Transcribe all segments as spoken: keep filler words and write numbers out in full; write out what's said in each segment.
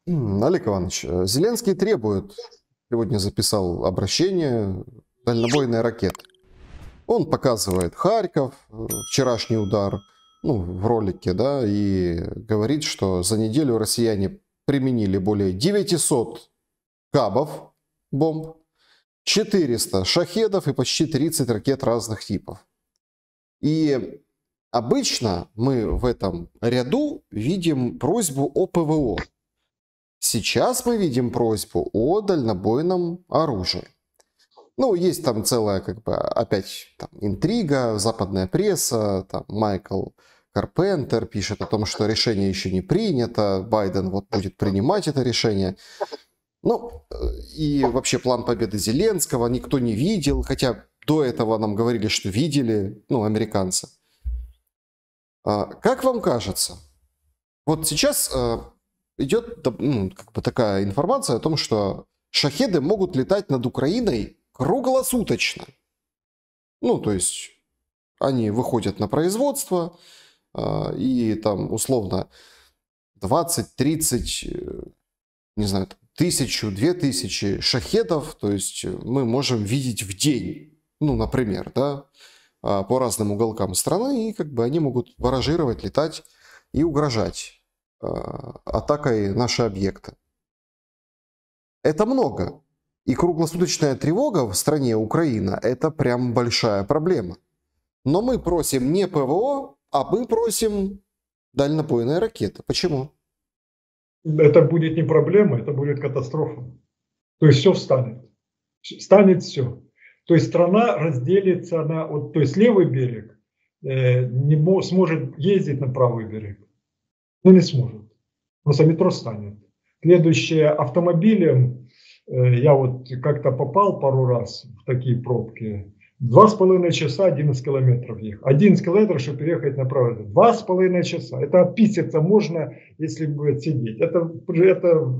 М, Олег Иванович, э, Зеленский требует, сегодня записал обращение, дальнобойные ракеты. Он показывает Харьков, э, вчерашний удар, ну, в ролике, да, и говорит, что за неделю россияне применили более девятисот кабов, бомб, четыреста шахедов и почти тридцать ракет разных типов. И обычно мы в этом ряду видим просьбу о ПВО. Сейчас мы видим просьбу о дальнобойном оружии. Ну, есть там целая, как бы, опять там, интрига, западная пресса, там Майкл Карпентер пишет о том, что решение еще не принято, Байден вот будет принимать это решение. Ну, и вообще план победы Зеленского никто не видел, хотя до этого нам говорили, что видели, ну, американцы. А, как вам кажется, вот сейчас а, идет, ну, как бы такая информация о том, что шахеды могут летать над Украиной круглосуточно. Ну, то есть они выходят на производство, а, и там условно двадцать-тридцать, не знаю, тысячу, две тысячи шахедов, то есть мы можем видеть в день, ну, например, да, а, по разным уголкам страны, и как бы они могут баражировать, летать и угрожать а, атакой наши объекты. Это много. И круглосуточная тревога в стране Украина – это прям большая проблема. Но мы просим не ПВО, а мы просим дальнобойные ракеты. Почему? Это будет не проблема, это будет катастрофа. То есть все встанет. Станет все. То есть страна разделится на... Вот, то есть левый берег э, не мо, сможет ездить на правый берег. Ну не сможет. Просто метро станет. Следующее автомобилем, э, я вот как-то попал пару раз в такие пробки. Два с половиной часа одиннадцать километров ехать. одиннадцать километров, чтобы переехать на правый. Два с половиной часа. Это описаться можно, если будет сидеть. Это, это,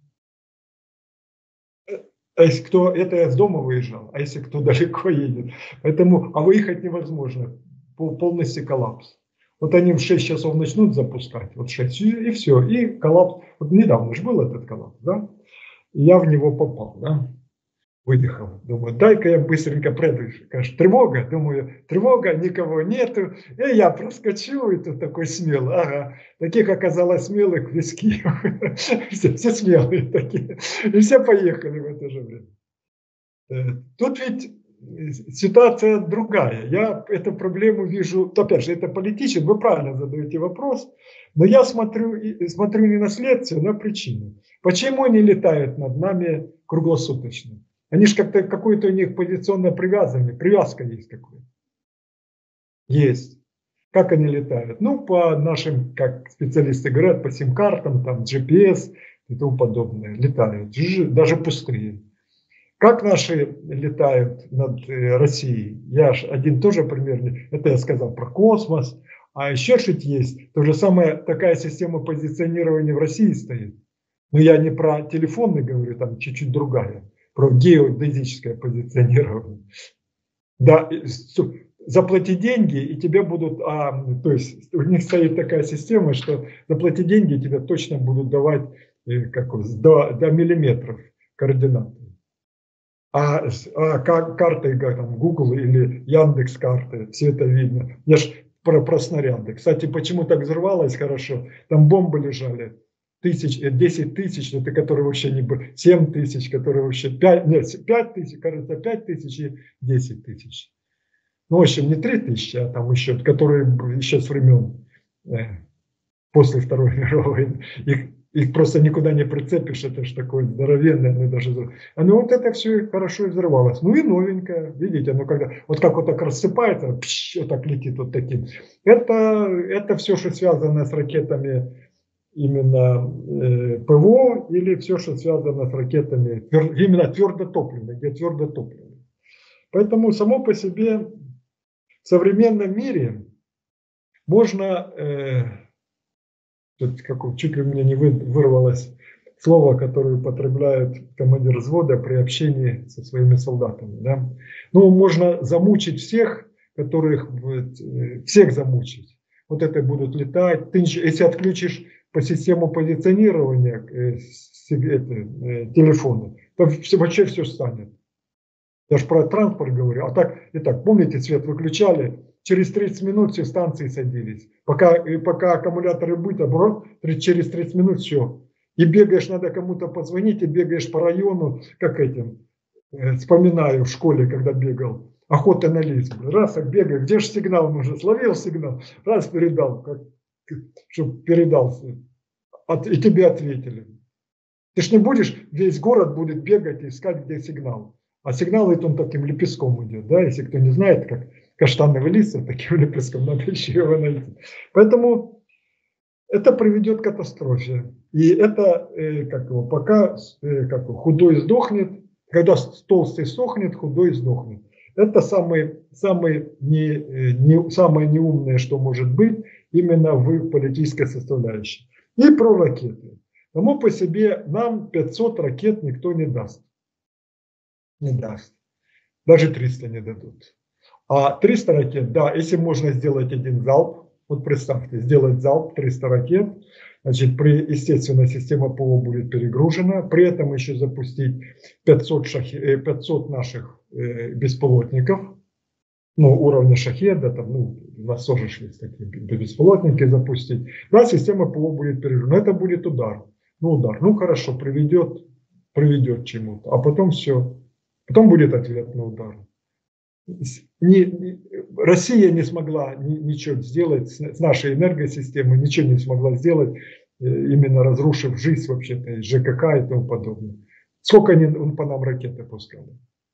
а если кто, это я с дома выезжал, а если кто далеко едет. Поэтому, а выехать невозможно. Полностью коллапс. Вот они в шесть часов начнут запускать, вот шесть, и, и все, и коллапс. Вот недавно же был этот коллапс, да? И я в него попал, да? Выехал. Думаю, дай-ка я быстренько пройду. Конечно, тревога. Думаю, тревога, никого нету. И я проскочу, и тут такой смелый. Ага. Таких оказалось смелых виски. Все, все смелые такие. И все поехали в это же время. Тут ведь ситуация другая. Я эту проблему вижу, опять же, это политически, вы правильно задаете вопрос, но я смотрю, смотрю не на следствие, а на причину. Почему они летают над нами круглосуточно? Они же как-то, какое-то у них позиционное привязывание, привязка есть какая-то. Есть. Как они летают? Ну, по нашим, как специалисты говорят, по сим-картам, там, джи пи эс и тому подобное, летают, даже пустые. Как наши летают над Россией? Я ж один тоже примерно, это я сказал про космос, а еще что-то есть. То же самое, такая система позиционирования в России стоит. Но я не про телефонный говорю, там чуть-чуть другая, про геодезическое позиционирование. Да, заплати деньги, и тебе будут, а, то есть у них стоит такая система, что заплати деньги, и тебе точно будут давать как, до, до миллиметров координаты. А, а как карты, как там Google или Яндекс карты, все это видно. Я ж про, про снаряды. Кстати, почему так взорвалось хорошо? Там бомбы лежали. Тысяч, десять тысяч, это которые вообще не были, семь тысяч, которые вообще пять, нет, пять тысяч, кажется, пять тысяч и десять тысяч. Ну, в общем, не три тысячи, а там еще, которые еще с времен э, после Второй мировой войны. Их, их просто никуда не прицепишь, это же такое здоровенное, оно даже... Оно вот это все хорошо взорвалось. Ну и новенькое, видите, оно когда, вот как вот так рассыпается, пш, вот так летит вот таким. Это, это все, что связано с ракетами именно э, ПВО или все, что связано с ракетами именно твердотопливными, где твердотопливные. Поэтому само по себе в современном мире можно... Э, Тут как, чуть ли у меня не вырвалось слово, которое употребляют командир взвода при общении со своими солдатами. Да? Ну, можно замучить всех, которых всех замучить. Вот это будут летать. Ты, если отключишь по систему позиционирования э, с, это, э, телефона, там все, вообще все станет. Я же про транспорт говорю. А так, итак, помните, свет выключали, через тридцать минут все станции садились. Пока, пока аккумуляторы быта, брос, через тридцать минут все. И бегаешь, надо кому-то позвонить, и бегаешь по району, как этим, э, вспоминаю в школе, когда бегал, охота на лис. Раз, так бегаю, где же сигнал нужен? Словил сигнал, раз передал, как, чтобы передался. От, и тебе ответили. Ты ж не будешь, весь город будет бегать и искать, где сигнал. А сигнал это он таким лепестком идет, да, если кто не знает, как каштановый лист, таким лепестком надо еще его найти. Поэтому это приведет к катастрофе. И это, э, как его, пока э, как его, худой сдохнет, когда толстый сохнет, худой сдохнет. Это самый, самый не, не, самое неумное, что может быть именно в политической составляющей. И про ракеты. Само по себе нам пятьсот ракет никто не даст. Не даст. Даже триста не дадут. А триста ракет, да, если можно сделать один залп, вот представьте, сделать залп триста ракет, значит, при, естественно, система ПВО будет перегружена, при этом еще запустить пятьсот, шахи, пятьсот наших э, беспилотников, ну, уровня шахеда, там, ну, у нас тоже есть такие беспилотники запустить, да, система ПВО будет перегружена, это будет удар, ну, удар, ну, хорошо, приведет, приведет к чему-то, а потом все. Потом будет ответ на удар. Не, не, Россия не смогла ни, ничего сделать с, с нашей энергосистемой, ничего не смогла сделать, именно разрушив жизнь вообще-то, ЖКХ и тому подобное. Сколько они он по нам ракеты пускали?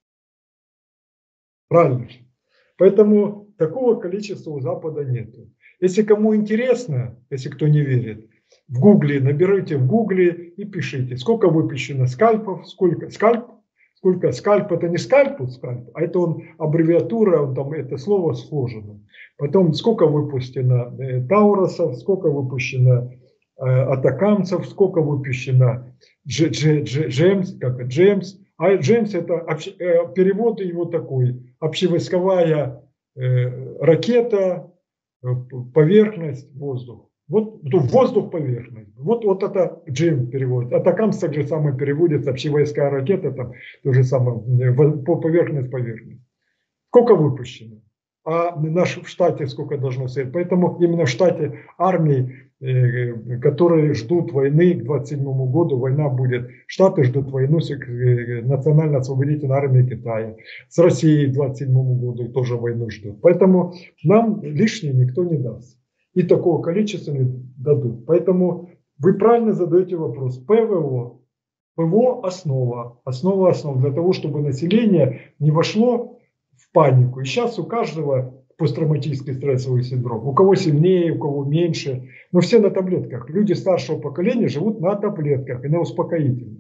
Правильно. Поэтому такого количества у Запада нету. Если кому интересно, если кто не верит, в Гугле наберите в Гугле и пишите, сколько выпущено скальпов, сколько скальп. Сколько скальп, это не скальп, скальп, а это он аббревиатура, он там это слово сложено. Потом сколько выпущено э, тауросов, сколько выпущено э, атакамцев, сколько выпущено дж, дж, дж, джемс, как джемс. А джемс это общ, э, перевод его такой: общевойсковая э, ракета, э, поверхность, воздух. Вот воздух, поверхность. Вот, вот это джем переводит. Атакамс так же самое переводится, общевойсковая ракета, там то же самое, по поверхность, поверхность. Сколько выпущено? А наш в штате сколько должно стоять? Поэтому именно в штате армии, э, которые ждут войны к двадцать седьмому году, война будет. Штаты ждут войну с э, национально-освободительной армией Китая. С Россией к двадцать седьмому году тоже войну ждут. Поэтому нам лишнее никто не даст. И такого количества не дадут. Поэтому вы правильно задаете вопрос. ПВО. ПВО основа. Основа основ. Для того, чтобы население не вошло в панику. И сейчас у каждого посттравматический стрессовый синдром. У кого сильнее, у кого меньше. Но все на таблетках. Люди старшего поколения живут на таблетках и на успокоительных.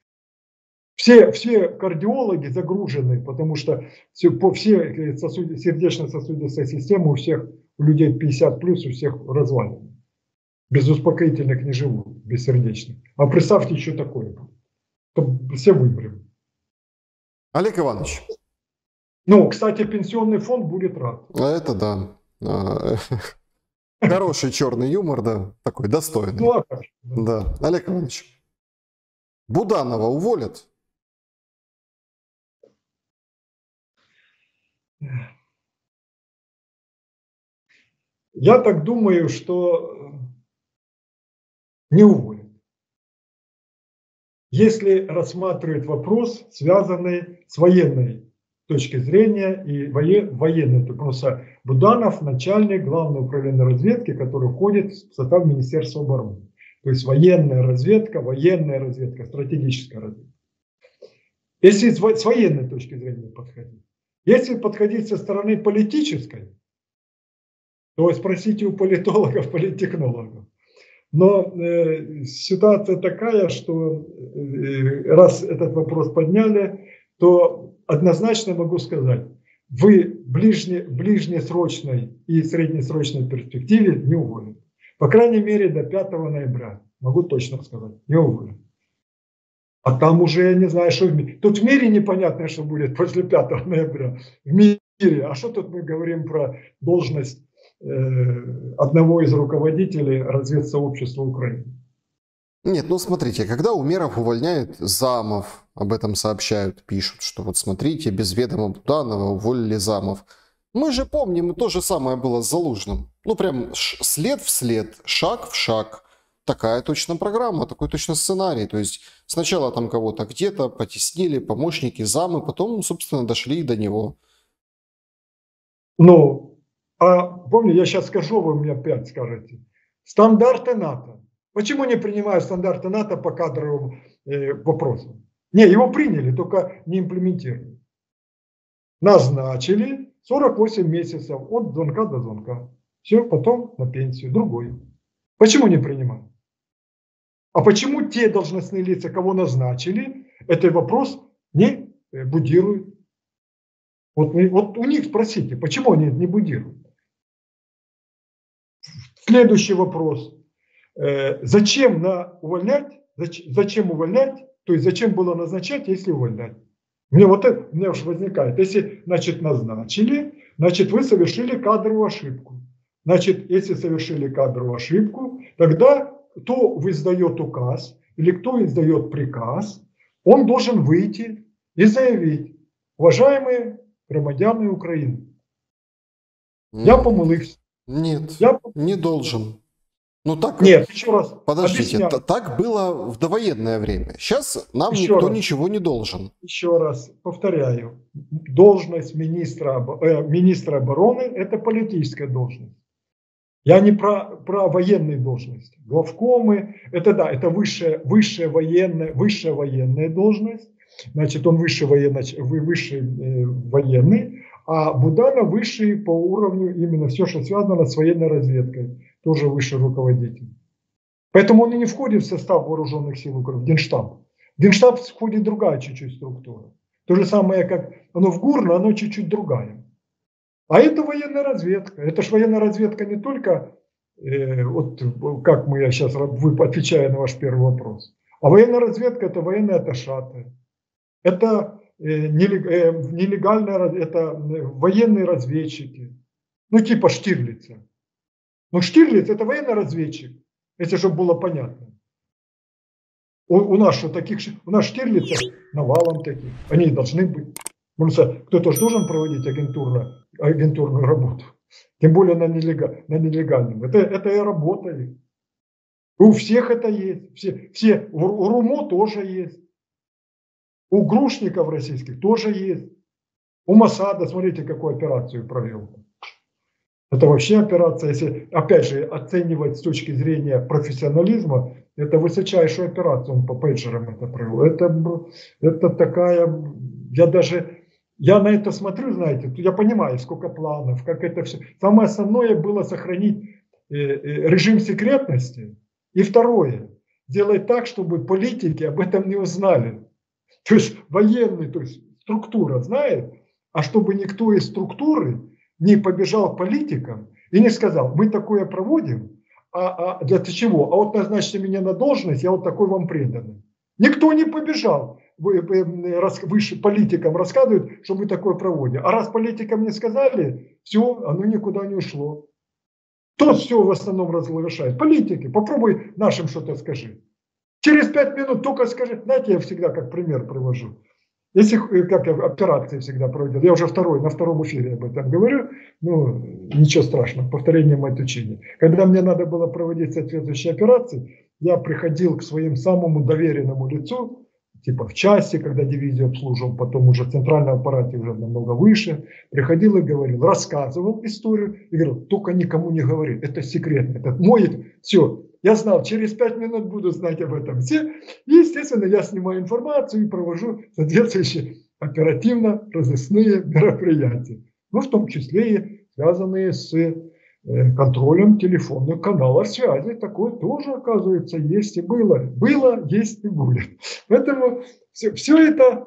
Все, все кардиологи загружены, потому что все, по, все сосуд, сердечно-сосудистая система у всех, у людей пятьдесят плюс, у всех развалена. Без успокоительных не живут, бессердечных. А представьте, что такое. Все выберем. Олег Иванович. Ну, кстати, пенсионный фонд будет рад. А это да. Хороший черный юмор, да, такой достойный. Ну, а как? Да. Олег Иванович. Буданова уволят? Я так думаю, что не уволят. Если рассматривать вопрос, связанный с военной точки зрения и военной, то просто Буданов начальник главного управления разведки, который входит в состав Министерства обороны. То есть военная разведка, военная разведка, стратегическая разведка. Если с военной точки зрения подходить. Если подходить со стороны политической, то спросите у политологов, политтехнологов. Но э, ситуация такая, что э, раз этот вопрос подняли, то однозначно могу сказать, вы в ближне, ближнесрочной и среднесрочной перспективе не уволят. По крайней мере до пятого ноября, могу точно сказать, не уволят. А там уже я не знаю, что в мире. Тут в мире непонятно, что будет после пятого ноября. В мире. А что тут мы говорим про должность э, одного из руководителей разведсообщества Украины. Нет, ну смотрите, когда Умеров увольняет замов, об этом сообщают, пишут, что вот смотрите, без ведома Буданова уволили замов. Мы же помним, и то же самое было с Залужным. Ну прям след в след, шаг в шаг. Такая точно программа, такой точно сценарий. То есть сначала там кого-то где-то потеснили, помощники, замы, потом, собственно, дошли до него. Ну, а помню, я сейчас скажу, вы мне опять скажете. Стандарты НАТО. Почему не принимают стандарты НАТО по кадровым э, вопросам? Не, его приняли, только не имплементируют. Назначили сорок восемь месяцев от звонка до звонка. Все, потом на пенсию, другой. Почему не принимают? А почему те должностные лица, кого назначили, этот вопрос не будируют? Вот, вот у них спросите, почему они не будируют? Следующий вопрос. Э, зачем на увольнять? Зачем, зачем увольнять? То есть зачем было назначать, если увольнять? Мне вот это, у меня уж возникает. Если, значит, назначили, значит, вы совершили кадровую ошибку. Значит, если совершили кадровую ошибку, тогда кто издает указ или кто издает приказ, он должен выйти и заявить: уважаемые громадяне Украины, я помилився. Нет, я... не должен. Ну так, Нет, еще раз. Подождите, так было в довоенное время. Сейчас нам еще никто раз. ничего не должен. Еще раз повторяю. Должность министра, э, министра обороны – это политическая должность. Я не про, про военные должности. Главкомы – это да, это высшая, высшая, военная, высшая военная должность. Значит, он высший, военно, высший э, военный, а Буданов высший по уровню именно все, что связано с военной разведкой. Тоже высший руководитель. Поэтому он и не входит в состав вооруженных сил Украины, в Генштаб. В Генштаб входит другая чуть-чуть структура. То же самое, как оно в ГУР, но оно чуть-чуть другая. А это военная разведка. Это же военная разведка не только, э, вот как мы я сейчас вы, отвечая на ваш первый вопрос, а военная разведка – это военные атташаты. Это э, нелегальная, это военные разведчики. Ну типа Штирлица. Но Штирлиц – это военный разведчик, если чтобы было понятно. У, у нас что таких, у нас Штирлица навалом таких, они и должны быть. Потому что кто-то же должен проводить агентурно, агентурную работу, тем более на, нелегаль, на нелегальном. Это, это и работа их. У всех это есть, все, все, у РУМО тоже есть, у грушников российских тоже есть, у Моссада, смотрите, какую операцию провел. Это вообще операция, если, опять же, оценивать с точки зрения профессионализма, это высочайшую операцию он по пейджерам это провел. Это, это такая, я даже, я на это смотрю, знаете, я понимаю, сколько планов, как это все. Самое основное было сохранить э, э, режим секретности. И второе, сделать так, чтобы политики об этом не узнали. То есть военный, то есть структура знает, а чтобы никто из структуры не побежал к политикам и не сказал: мы такое проводим, а, а для чего? А вот назначьте меня на должность, я вот такой вам преданный. Никто не побежал вы, вы, рас, выше политикам рассказывают, что мы такое проводим. А раз политикам не сказали, все, оно никуда не ушло. Кто все в основном разглашает? Политики. Попробуй нашим что-то скажи. Через пять минут только скажи. Знаете, я всегда как пример привожу. Если, как я операции всегда проводил, я уже второй, на втором эфире об этом говорю, ну, ничего страшного, повторение мать учения. Когда мне надо было проводить соответствующие операции, я приходил к своему самому доверенному лицу, типа в части, когда дивизию обслуживал, потом уже в центральном аппарате уже намного выше, приходил и говорил, рассказывал историю, и говорил: только никому не говори, это секретно, это мой, все. Я знал, через пять минут буду знать об этом все. И, естественно, я снимаю информацию и провожу соответствующие оперативно-розыскные мероприятия. Ну, в том числе и связанные с контролем телефонных каналов связи. Такое тоже, оказывается, есть и было. Было, есть и будет. Поэтому все, все это,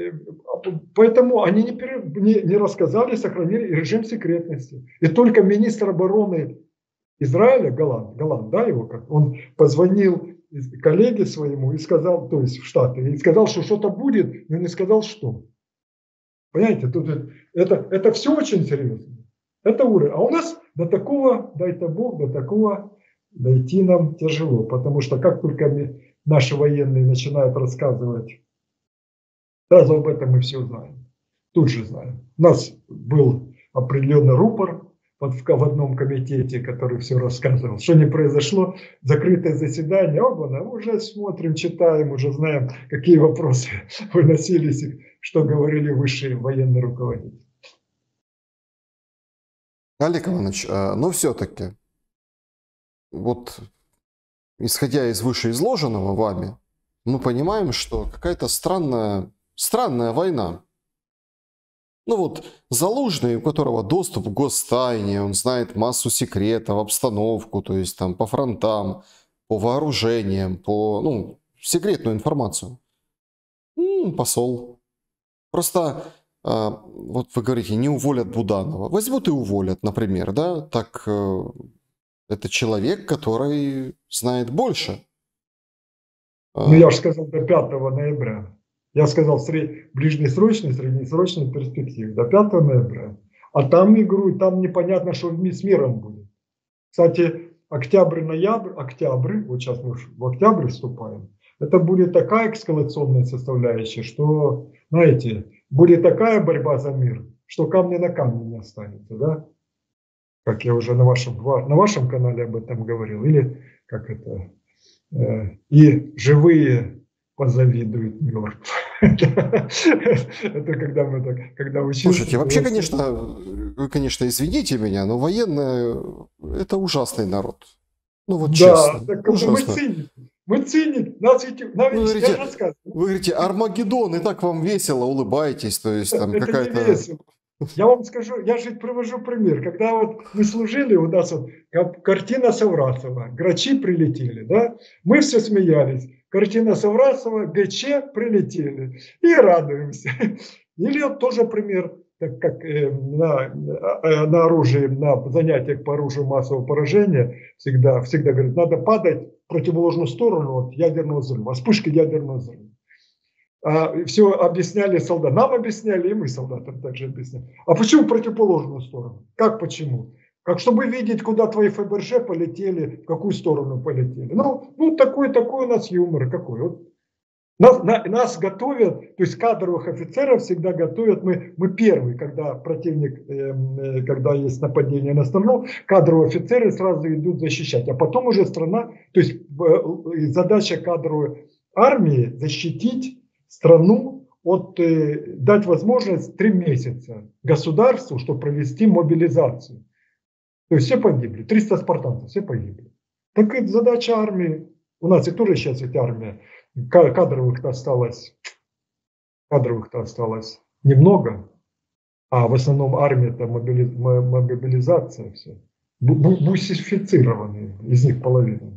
поэтому они не, не, не рассказали, сохранили режим секретности. И только министр обороны Израиля, Галант, Галант, да, его как, он позвонил коллеге своему и сказал, то есть в Штаты, и сказал, что что-то будет, но не сказал, что. Понимаете, тут это, это все очень серьезно. Это уровень. А у нас до такого, дай-то Бог, до такого дойти нам тяжело. Потому что как только наши военные начинают рассказывать, сразу об этом мы все знаем. Тут же знаем. У нас был определенный рупор в одном комитете, который все рассказывал. Что не произошло, закрытое заседание, оба, уже смотрим, читаем, уже знаем, какие вопросы выносились, что говорили высшие военные руководители. Олег Иванович, но все-таки, вот исходя из вышеизложенного вами, мы понимаем, что какая-то странная, странная война. Ну вот, Залужный, у которого доступ к гостайне, он знает массу секретов, обстановку, то есть там по фронтам, по вооружениям, по, ну, секретную информацию. М-м, посол. Просто, э, вот вы говорите, не уволят Буданова. Возьмут и уволят, например, да? Так э, это человек, который знает больше. Ну, я же сказал до пятого ноября. Я сказал сред... ближнесрочной, среднесрочной перспективе, до пятого ноября. А там игру, там непонятно, что с миром будет. Кстати, октябрь-ноябрь, октябрь, вот сейчас мы в октябрь вступаем, это будет такая эскалационная составляющая, что, знаете, будет такая борьба за мир, что камня на камне не останется, да? Как я уже на вашем, на вашем канале об этом говорил, или как это, э, и живые позавидуют мертвым. Это когда мы так, когда учились. Слушайте, вообще, конечно, вы, конечно, извините меня, но военные – это ужасный народ. Ну вот честно. Да, так мы циники. Мы циники. Нас ведь, нам вы, ведь говорите, вы говорите, Армагеддон, и так вам весело, улыбаетесь, то есть там какая-то... Я вам скажу, я же привожу пример. Когда вот мы служили, у нас вот картина Саврасова, грачи прилетели, да? Мы все смеялись. Картина Саврасова, ГЧ прилетели. И радуемся. Или вот тоже пример, так как э, на, на оружии, на занятиях по оружию массового поражения всегда, всегда говорят, надо падать в противоположную сторону от ядерного взрыва, вспышки ядерного взрыва. А, все объясняли солдатам, нам объясняли, и мы солдатам также объясняли. А почему в противоположную сторону? Как почему? Как чтобы видеть, куда твои ФБРЖ полетели, в какую сторону полетели. Ну, ну такой, такой у нас юмор. Какой? Вот. Нас, на, нас готовят, то есть кадровых офицеров всегда готовят. Мы, мы первые, когда противник, э, когда есть нападение на страну, кадровые офицеры сразу идут защищать. А потом уже страна, то есть э, задача кадровой армии защитить страну, от, э, дать возможность три месяца государству, чтобы провести мобилизацию. То есть все погибли, триста спартанцев, все погибли. Так это задача армии. У нас и тоже сейчас ведь армия. Кадровых-то осталось, кадровых-то осталось немного. А в основном армия-то мобили, мобилизация все. Бусифицированные, из них половина.